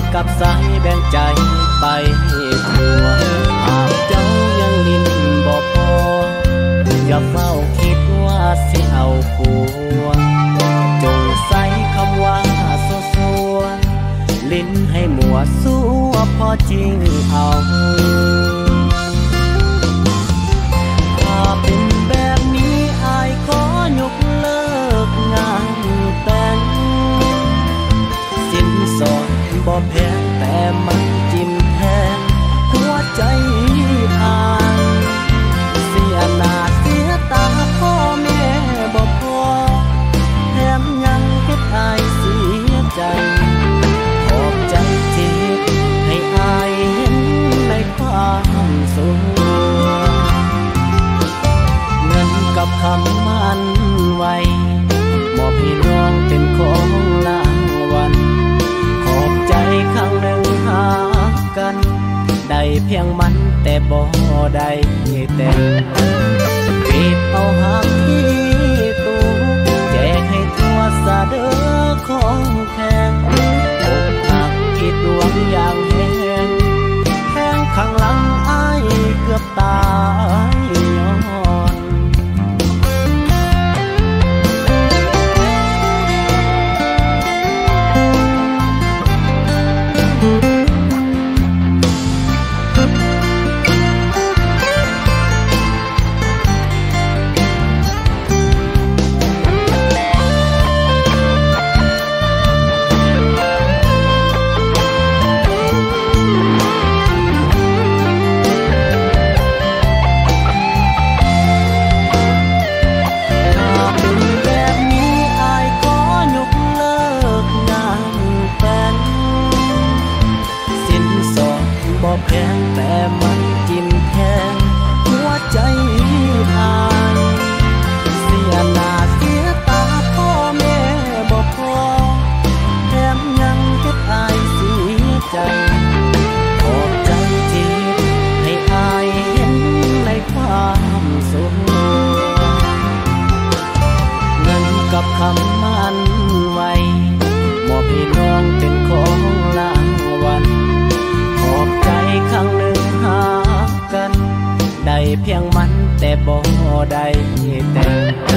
กับสายแบ่งใจไปทั่วหากเจ้ายังลิ้นบ่พออย่าเฝ้าคิดว่าสิเอาผัวจงใส่คำว่าสัวลิ้นให้หมัวสู้พอจริงเอาถ้าเป็นแบบนี้อายขอยกเลิกงานแต่งสินสอดบ่แพงแต่มันจิ้มแทงหัวใจอายเสียหน้าเสียตาพ่อแม่บ่พอแถมยังเฮ็ดอายเสียใจขอบใจที่ให้อายเห็นในความสุขเงินกับคำมันไว้มอบให้น้องเป็นของรางวัลขอบใจครั้งหนึ่งหากันได้เพียงมันแต่บ่ได้แต่ปิดเอาหักที่ตู้แจกให้ทั่วซะเด้อของแพงอกหักผิดดวงอย่างแห้งแห้งข้างหลังอ้ายเกือบตายย้อนแพงแต่มันจิ้มแทงหัวใจอายเสียหน้าเสียตาพ่อแม่บ่พอแถมยังเฮ็ดอายเสียใจขอบใจที่ให้อายเห็นในความสุขเงินกับคำมันไว้มอบให้น้องเป็นของรางวัลขอบใจครั้งหนึ่งหากันได้เพียงมันแต่บ่ได้แต่